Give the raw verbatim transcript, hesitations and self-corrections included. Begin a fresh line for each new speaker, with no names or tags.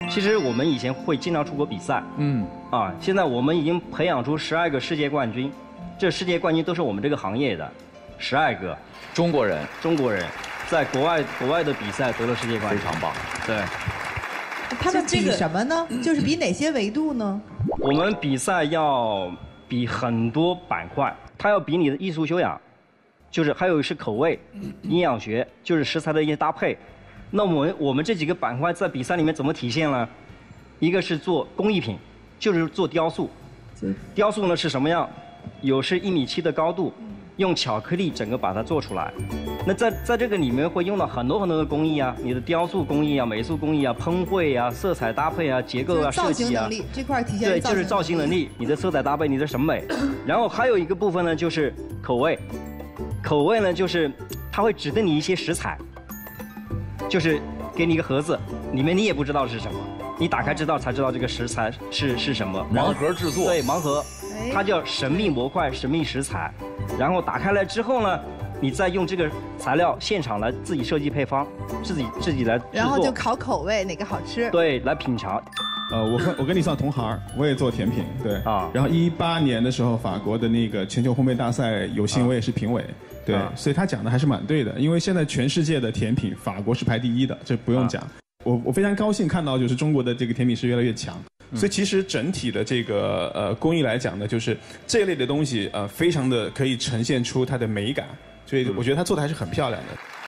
其实我们以前会经常出国比赛，嗯，啊，现在我们已经培养出十二个世界冠军，这世界冠军都是我们这个行业的，十二个
中国人，
中国人，在国外国外的比赛得了世界冠军，
非常棒。
对，
他们比什么呢？就是比哪些维度呢？
我们比赛要比很多板块，它要比你的艺术修养，就是还有是口味、营养学，就是食材的一些搭配。那我们我们这几个板块在比赛里面怎么体现呢？一个是做工艺品，就是做雕塑。雕塑呢是什么样？有是一米七的高度，用巧克力整个把它做出来。那在在这个里面会用到很多很多的工艺啊，你的雕塑工艺啊、美术工艺啊、喷绘啊、色彩搭配啊、结构啊、设计啊。
造型能力这块体现。
对，就是造型能力，你的色彩搭配，你的审美。然后还有一个部分呢，就是口味。口味呢，就是它会指定你一些食材。就是给你一个盒子，里面你也不知道是什么，你打开知道才知道这个食材是是什么。
盲盒制作。
对，盲盒，它叫神秘模块、神秘食材。然后打开来之后呢，你再用这个材料现场来自己设计配方，自己自己来制作。
然后就考口味，哪个好吃？
对，来品尝。
呃，我跟我跟你算同行，我也做甜品，对啊。然后一八年的时候，法国的那个全球烘焙大赛有幸我也是评委。对，所以他讲的还是蛮对的，因为现在全世界的甜品，法国是排第一的，这不用讲。啊、我我非常高兴看到，就是中国的这个甜品师越来越强。嗯、所以其实整体的这个呃工艺来讲呢，就是这一类的东西呃，非常的可以呈现出它的美感，所以我觉得他做的还是很漂亮的。